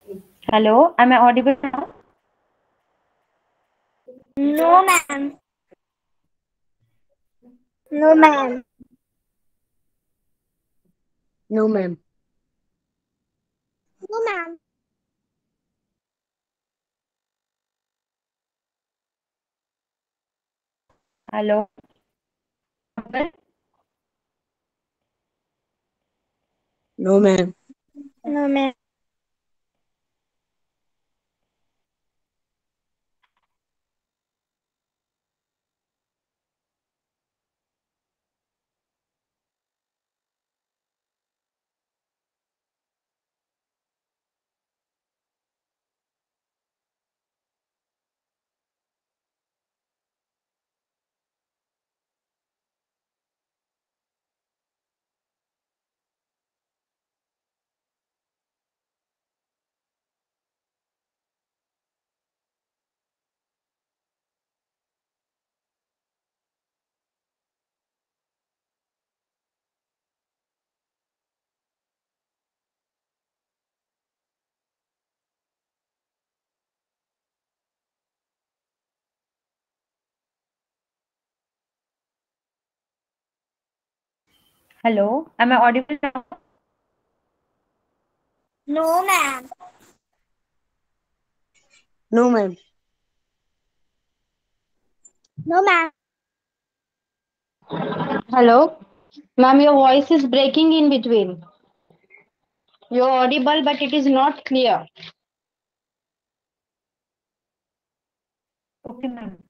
Hello, am I audible now? No, ma'am. No, ma'am. No, ma'am. No, ma'am. Hello. No, ma'am. No, ma'am. Hello, am I audible now? No, ma'am. No, ma'am. No, ma'am. Hello, ma'am, your voice is breaking in between. You're audible, but it is not clear. Okay, ma'am.